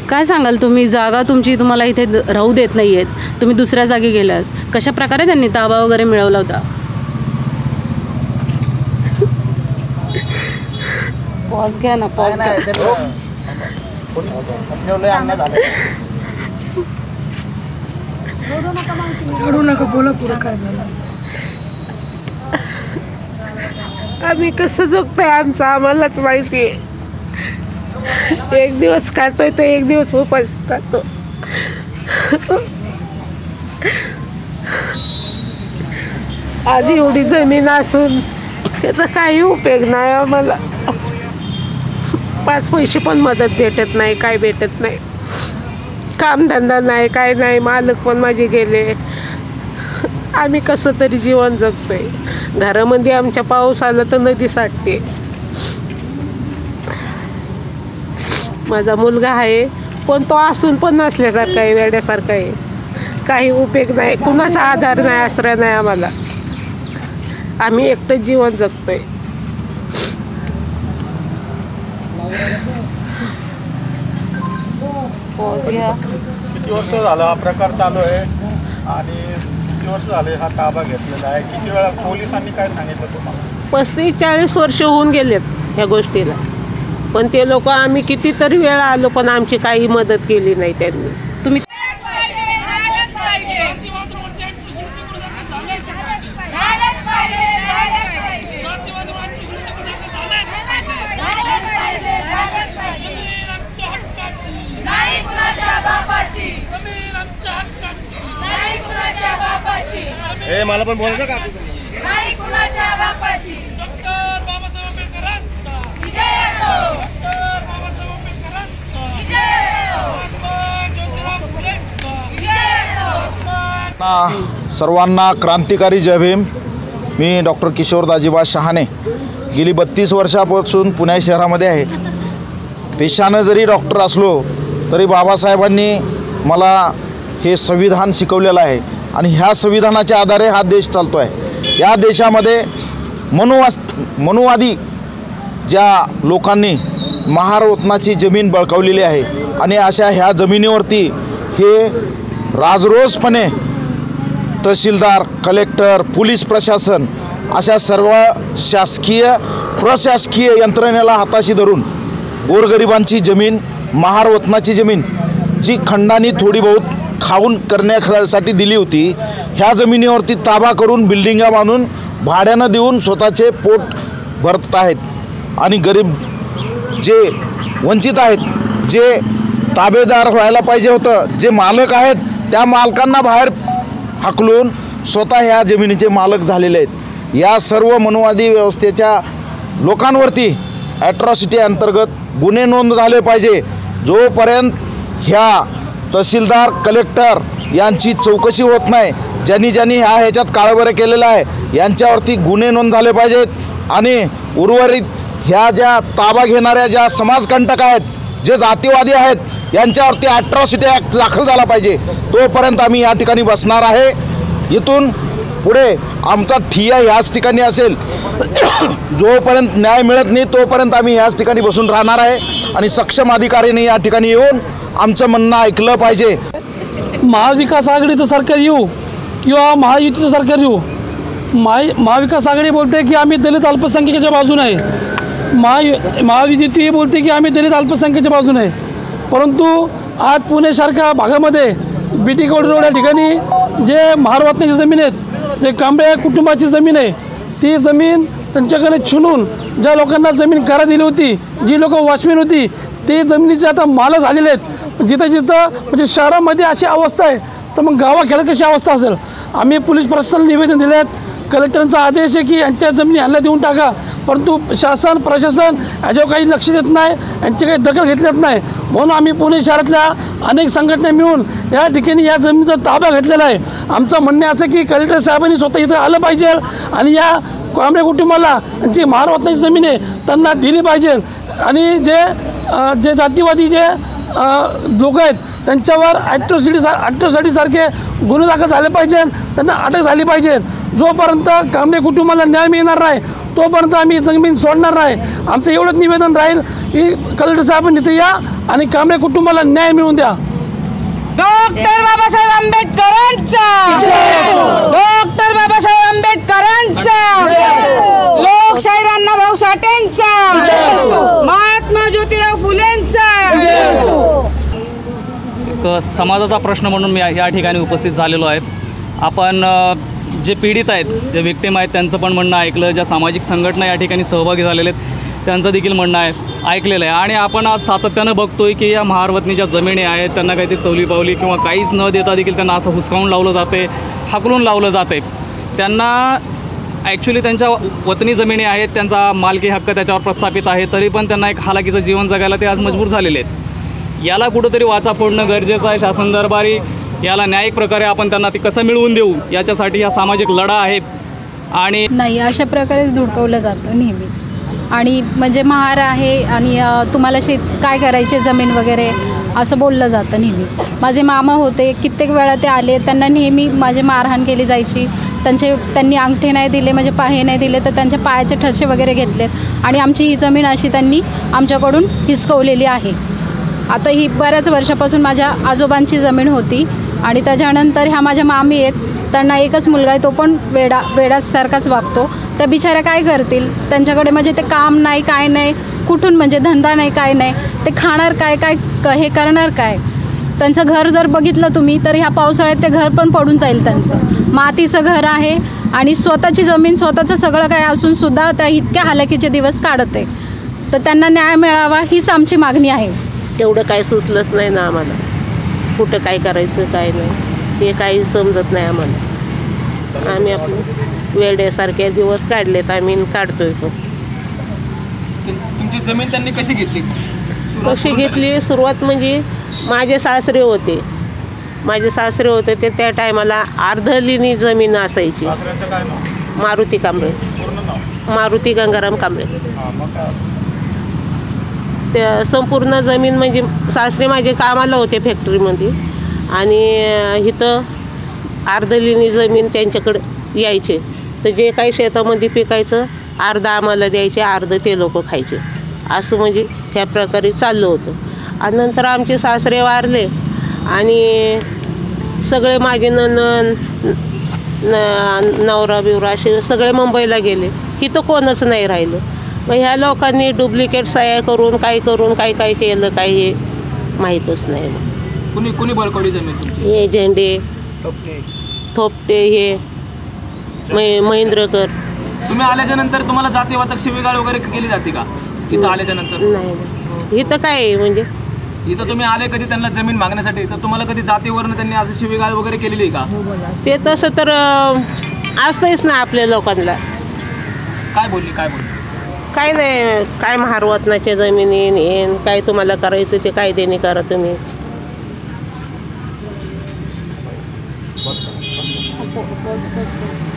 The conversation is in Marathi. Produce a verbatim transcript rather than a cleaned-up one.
काय सांगाल तुम्ही? जागा तुमची तुम्हाला इथे राहू देत नाही आहेत, तुम्ही दुसऱ्या जागी गेलात, कशा प्रकारे त्यांनी ताबा वगैरे मिळवला होता? पॉज घ्या ना, पॉज घ्या. रडू नका, बोला पुढं काय झालं. आम्ही कसं जगतोय आमचं आम्हालाच माहिती आहे. एक दिवस खातोय तर एक दिवस उपास खातो. आज एवढी जमीन असून त्याचा काही उपयोग नाही आम्हाला. पाच पैसे पण मदत भेटत नाही, काय भेटत नाही. कामधंदा नाही, काय नाही. मालक पण माझे गेले. आम्ही कसं तरी जीवन जगतोय. घरामध्ये आमच्या पाऊस आला तर नदी साठते. माझा मुलगा आहे पण तो असून पण नसल्यासारखा आहे, वेड्यासारखा आहे. काही उपयोग नाही, कुणाचा आधार नाही, आश्रय नाही आम्हाला. आम्ही एकटंच जीवन जगतोय. किती वर्ष झालं हा प्रकार चालू आहे आणि किती वर्ष झाले हा ताबा घेतलेला आहे? किती वेळा पोलिसांनी काय सांगितलं तुम्हाला? पस्तीस चाळीस वर्ष होऊन गेलेत ह्या गोष्टीला. पण ते लोक आम्ही कितीतरी वेळा आलो पण आमची काही मदत केली नाही त्यांनी. तुम्ही ए मला पण बोलायचं का? नाही कुणाच्या बापाची. डॉक्टर बाबासाहेब आंबेडकरांचा विजय असो. डॉक्टर बाबासाहेब आंबेडकरांचा विजय असो. डॉक्टर ज्योतिराव फुलेंचा विजय असो. सर्वांना क्रांतिकारी जय भीम. मी डॉक्टर किशोर दाजीबा शहाणे गेली बत्तीस वर्षापासून पुणे शहरामध्ये आहे. पेशानं जरी डॉक्टर असलो तरी बाबासाहेबांनी मला हे संविधान शिकवलेलं आहे आणि ह्या संविधानाच्या आधारे हा देश चालतो आहे. या देशामध्ये मनुवास मनुवादी ज्या लोकांनी महारत्नाची जमीन बळकावलेली आहे आणि अशा ह्या जमिनीवरती हे राजरोसपणे तहसीलदार, कलेक्टर, पोलीस प्रशासन अशा सर्व शासकीय प्रशासकीय यंत्रणेला हाताशी धरून गोरगरिबांची जमीन, महारत्नाची जमीन जी खंडानी थोडी बहुत खाऊन करण्यासाठी दिली होती, ह्या जमिनीवरती ताबा करून बिल्डिंगा बांधून भाड्यानं देऊन स्वतःचे पोट भरत आहेत. आणि गरीब जे वंचित आहेत, जे ताबेदार व्हायला पाहिजे होतं, जे मालक आहेत, त्या मालकांना बाहेर हाकलून स्वतः ह्या जमिनीचे मालक झालेले आहेत. या सर्व मनुवादी व्यवस्थेच्या लोकांवरती ॲट्रॉसिटी अंतर्गत गुन्हे नोंद झाले पाहिजे. जोपर्यंत ह्या तहसीलदार, कलेक्टर यांची चौकशी होत नाही, ज्यांनी ज्यांनी ह्या ह्याच्यात काळबेरं केलेलं आहे यांच्यावरती गुन्हे नोंद झाले पाहिजेत. आणि उर्वरित ह्या ज्या ताबा घेणाऱ्या ज्या समाजकंटक आहेत, जे जातीवादी आहेत, यांच्यावरती ॲट्रॉसिटी ॲक्ट दाखल झाला पाहिजे. तोपर्यंत आम्ही या ठिकाणी बसणार आहे. इथून पुढे आमचा ठिय्या ह्याच ठिकाणी असेल. जोपर्यंत न्याय मिळत नाही तोपर्यंत आम्ही ह्याच ठिकाणी बसून राहणार आहे आणि सक्षम अधिकाऱ्यांनी या ठिकाणी येऊन आमचं म्हणणं ऐकलं पाहिजे. महाविकास आघाडीचं सरकार येऊ किंवा महायुतीचं सरकार येऊ, महा महाविकास आघाडी बोलते की आम्ही दलित अल्पसंख्याकाच्या बाजूने आहे, महा महायुती बोलते की आम्ही दलित अल्पसंख्याच्या बाजूने आहे. परंतु आज पुणेसारख्या भागामध्ये बी टी रोड या ठिकाणी जे महारत्नाची जमीन आहेत, जे कांबळे कुटुंबाची जमीन आहे, ती जमीन त्यांच्याकडे छुनून ज्या लोकांना जमीन करा दिली होती, जी लोक वॉचमॅन होती, ते जमिनीचे आता मालक झालेले आहेत. जिथं जिथं म्हणजे शहरामध्ये अशी अवस्था आहे तर मग गावाखेड्यात कशी अवस्था असेल. आम्ही पोलीस प्रशासनाला निवेदन दिले आहेत. कलेक्टरांचा आदेश आहे की यांच्या जमिनी ह्यांना देऊन टाका, परंतु शासन प्रशासन याच्यावर काही लक्ष देत नाही, यांची काही दखल घेतलीच नाही. म्हणून आम्ही पुणे शहरातल्या अनेक संघटना मिळून या ठिकाणी या जमिनीचा ताबा घेतलेला आहे. आमचं म्हणणे असं की कलेक्टर साहेबांनी स्वतः इथं आलं पाहिजे आणि या कांबळे कुटुंबाला जी महारत्नाची जमीन आहे त्यांना दिली पाहिजे. आणि जे जे जातीवादी जे लोक आहेत त्यांच्यावर ॲट्रॉसिटी ॲट्रॉसिटीसारखे गुन्हे दाखल झाले पाहिजे, त्यांना अटक झाली पाहिजे. जोपर्यंत कांबळे कुटुंबाला न्याय मिळणार नाही तोपर्यंत आम्ही जमीन सोडणार नाही. आमचं एवढंच निवेदन राहील की कलेक्टर साहेबांनी इथे या आणि कांबळे कुटुंबाला न्याय मिळवून द्या. डॉक्टर बाबासाहेब आंबेडकरांचा, डॉक्टर बाबासाहेब आंबेडकरांचा, लोकशाहीर अण्णाभाऊ साठेंचा, महात्मा ज्योतिराव फुलेंचा. एक समाजाचा प्रश्न म्हणून मी या ठिकाणी उपस्थित झालेलो आहे. आपण अ, जे पीडित आहेत, जे विक्टिम आहेत, त्यांचं पण म्हणणं ऐकलं. ज्या सामाजिक संघटना या ठिकाणी सहभागी झालेले आहेत त्यांचं देखील म्हणणं आहे ऐकलेलं आहे. आणि आपण आज सातत्यानं बघतोय की या महारवतनीच्या जमिनी आहेत, त्यांना काही ती चवली पावली किंवा काहीच न देता देखील त्यांना असं हुसकावून लावलं जाते, हाकलून लावलं जाते. त्यांना ॲक्च्युली त्यांच्या वतनी जमिनी आहेत, त्यांचा मालकी हक्क त्याच्यावर प्रस्थापित आहे, तरी पण त्यांना एक हालाकीचं जीवन जगायला ते आज मजबूर झालेले आहेत. याला कुठंतरी वाचा फोडणं गरजेचं आहे. शासन दरबारी याला न्यायिक प्रकारे आपण त्यांना ते कसं मिळवून देऊ याच्यासाठी हा सामाजिक लढा आहे. आणि नाही, अशा प्रकारेच धुडकवलं जातं नेहमीच. आणि म्हणजे महार आहे आणि अ, तुम्हाला शेत काय करायचे जमीन वगैरे असं बोललं जातं नेहमी. माझे मामा होते, कित्येक वेळा ते आले, त्यांना नेहमी माझे मारहाण केली जायची. त्यांचे त्यांनी अंगठे नाही दिले, म्हणजे पाहे नाही दिले तर त्यांच्या पायाचे ठसे वगैरे घेतलेत आणि आमची ही जमीन अशी त्यांनी आमच्याकडून हिसकवलेली आहे. आता ही बऱ्याच वर्षापासून माझ्या आजोबांची जमीन होती आणि त्याच्यानंतर ह्या माझ्या मामी आहेत, त्यांना एकच मुलगा आहे, तो पण वेडा वेडासारखाच वागतो. त्या बिचाऱ्या काय करतील, त्यांच्याकडे म्हणजे ते काम नाही, काय नाही, कुठून म्हणजे धंदा नाही, काय नाही, ते खाणार काय, काय क- हे करणार काय. त्यांचं घर जर बघितलं तुम्ही तर ह्या पावसाळ्यात ते घर पण पडून जाईल. त्यांचं मातीचं घर आहे आणि स्वतःची जमीन, स्वतःचं सगळं काय असूनसुद्धा त्या इतक्या हालाकीचे दिवस काढते. तर त्यांना न्याय मिळावा हीच आमची मागणी आहे. तेवढं काय सुचलंच नाही ना आम्हाला, कुठं काय करायचं काय नाही हे काही समजत नाही आम्हाला. आम्ही आपलं वेड्यासारखे दिवस काढलेत, आम्ही काढतोय पण. तुमची जमीन त्यांनी कशी घेतली? कशी घेतली सुरुवात म्हणजे माझे सासरे होते माझे सासरे होते ते त्या टायमाला अर्धलिनी जमीन असायची. सासऱ्यांचं काय नाव? मारुती कांबळे, पूर्ण नाव? मारुती गंगाराम कांबळे. हां, मग काय? त्या संपूर्ण जमीन म्हणजे सासरे माझे कामाला होते फॅक्टरीमध्ये आणि इथं अर्धलिनी जमीन त्यांच्याकडे यायचे. तर जे काही शेतामध्ये पिकायचं अर्ध आम्हाला द्यायचे, अर्ध ते लोक खायचे. असं म्हणजे ह्या प्रकारे चाललं होतं. आणि नंतर आमचे सासरे वारले आणि सगळे माझे नणन न नवरा बिवरा असे सगळे मुंबईला गेले. इथं कोणच नाही राहिलं. मग ह्या लोकांनी डुप्लिकेट सह्या करून काय करून काय काय केलं काय हे माहीतच नाही. मग कुणी कुणी बळकवली जमीन तुमची? हे झेंडे थोपटे हे मै महेंद्रकर. तुम्ही आल्याच्या नंतर तुम्हाला जातीवाचक शिवीगाळ वगैरे केली जाते का इथं आल्याच्या नंतर? नाही नाही. इथं काय आहे म्हणजे इथं तुम्ही आले कधी त्यांना जमीन मागण्यासाठी, तर तुम्हाला कधी जातीवरनं त्यांनी असं शिवीगाळ वगैरे केलेली आहे का? ते तसं तर अं, असतंच ना आपल्या लोकांना. काय बोलली काय बोलली? काय नाही, काय महारवतनाच्या जमिनीन येन काय तुम्हाला करायचं ते कायद्याने करा तुम्ही. बस, बस, बस.